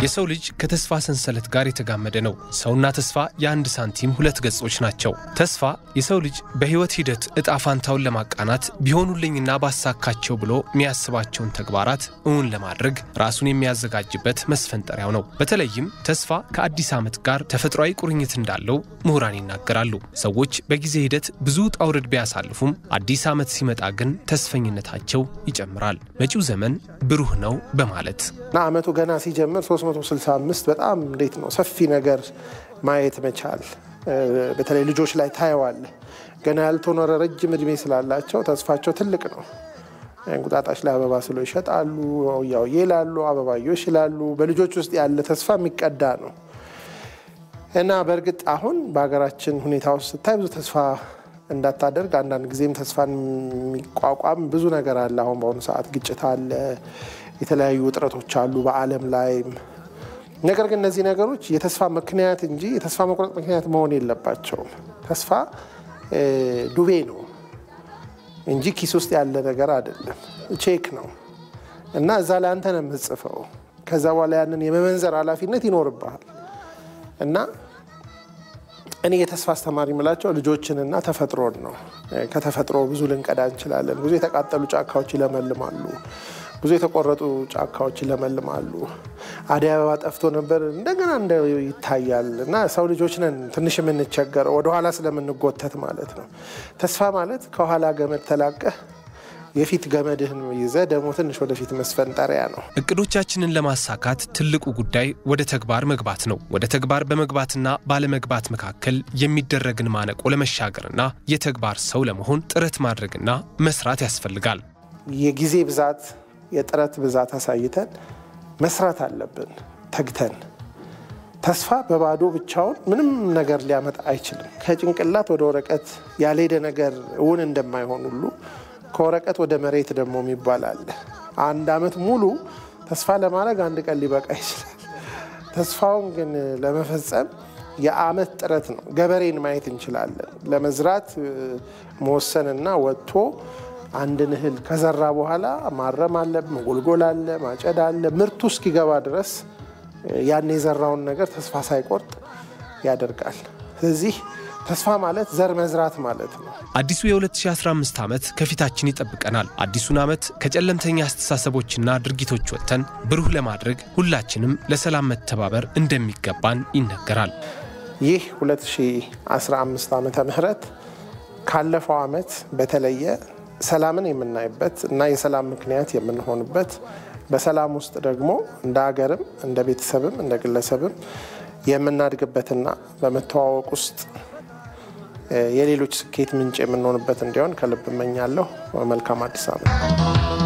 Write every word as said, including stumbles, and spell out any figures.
የሰው ልጅ ከተስፋ ሰንሰለት ጋር የተጋመደ ነው። ሰውና ተስፋ የአንድ ሳንቲም ሁለት ገጾች ናቸው። ተስፋ የሰው ልጅ በህይወት ሂደት እጣ ፋንታውን ለማቃናት ቢሆኑልኝና ባሳካቸው ብሎ የሚያስባቸውን ተግባራት እውን ለማድረግ ራሱን የሚያዘጋጅበት መስፈንጠሪያው ነው። በተለይም ተስፋ ከአዲስ ዓመት ጋር ተፈጥሯዊ ቁርኝት እንዳለው ምሁራን ይናገራሉ። ሰዎች በጊዜ ሂደት ብዙ ጣውረድ ቢያሳልፉም አዲስ ዓመት ሲመጣ ግን ተስፈኝነታቸው ይጨምራል። መጪው ዘመን ብሩህ ነው በማለት ዓመቱ ገና ሲጀምር ሶስት መቶ ስልሳ አምስት በጣም እንዴት ነው ሰፊ ነገር ማየት መቻል በተለይ ልጆች ላይ ታየዋል። ገና ያልተኖረ ረጅም እድሜ ስላላቸው ተስፋቸው ትልቅ ነው። እንቁጣጣሽ ላይ አበባ ስሎ ይሸጣሉ፣ ያው ይላሉ፣ አበባዮሽ ይላሉ። በልጆች ውስጥ ያለ ተስፋ የሚቀዳ ነው እና በእርግጥ አሁን በአገራችን ሁኔታ ውስጥ ስታይ ብዙ ተስፋ እንዳታደርግ አንዳንድ ጊዜም ተስፋን የሚቋቋም ብዙ ነገር አለ። አሁን በአሁኑ ሰዓት ግጭት አለ፣ የተለያዩ ውጥረቶች አሉ በዓለም ላይ። ነገር ግን እነዚህ ነገሮች የተስፋ ምክንያት እንጂ የተስፋ መቁረጥ ምክንያት መሆን የለባቸውም። ተስፋ ዱቤ ነው እንጂ ኪስ ውስጥ ያለ ነገር አይደለም፣ ቼክ ነው እና እዛ ላይ አንተ ነህ የምትጽፈው። ከዛ በኋላ ያንን የመመንዘር ኃላፊነት ይኖርብሃል እና እኔ የተስፋ አስተማሪ የምላቸው ልጆችንና ተፈጥሮን ነው። ከተፈጥሮ ብዙ ልንቀዳ እንችላለን። ብዙ የተቃጠሉ ጫካዎች ይለመልማሉ፣ ብዙ የተቆረጡ ጫካዎች ይለመልማሉ። አደይ አበባ ጠፍቶ ነበር እንደገና እንደ ይታያል እና ሰው ልጆች ነን ትንሽ የምንቸገረው ወደ ኋላ ስለምንጎተት ማለት ነው። ተስፋ ማለት ከኋላ ገመድ ተላቀህ የፊት ገመድህን ይዘህ ደግሞ ትንሽ ወደፊት መስፈንጠሪያ ነው። እቅዶቻችንን ለማሳካት ትልቁ ጉዳይ ወደ ተግባር መግባት ነው። ወደ ተግባር በመግባትና ባለመግባት መካከል የሚደረግን ማነቆ ለመሻገርና የተግባር ሰው ለመሆን ጥረት ማድረግና መስራት ያስፈልጋል። የጊዜ ብዛት የጥረት ብዛት አሳይተን መስራት አለብን ተግተን። ተስፋ በባዶ ብቻውን ምንም ነገር ሊያመጣ አይችልም። ከጭንቅላት ወደ ወረቀት ያልሄደ ነገር እውን እንደማይሆን ሁሉ ከወረቀት ወደ መሬት ደግሞ የሚባል አንድ አመት ሙሉ ተስፋ ለማድረግ አንድ ቀን ሊበቃ ይችላል። ተስፋውን ግን ለመፈጸም የአመት ጥረት ነው። ገበሬን ማየት እንችላለን። ለመዝራት መወሰንና ወጥቶ አንድ እህል ከዘራ በኋላ ማረም አለ፣ መጎልጎል አለ፣ ማጨድ አለ። ምርቱ እስኪገባ ድረስ ያን የዘራውን ነገር ተስፋ ሳይቆርጥ ያደርጋል። ስለዚህ ተስፋ ማለት ዘር መዝራት ማለት ነው። አዲሱ የ2015 ዓመት ከፊታችን ይጠብቀናል። አዲሱን ዓመት ከጨለምተኛ አስተሳሰቦችና ድርጊቶች ወጥተን ብሩህ ለማድረግ ሁላችንም ለሰላም መተባበር እንደሚገባን ይነገራል። ይህ ሁለት ሺህ አስራ አምስት ዓመተ ምህረት ካለፈው ዓመት በተለየ ሰላምን የምናይበት እና የሰላም ምክንያት የምንሆንበት በሰላም ውስጥ ደግሞ እንደ ሀገርም እንደ ቤተሰብም እንደ ግለሰብም የምናድግበትና በመተዋወቅ ውስጥ የሌሎች ስኬት ምንጭ የምንሆንበት እንዲሆን ከልብ እመኛለሁ። መልካም አዲስ ዓመት።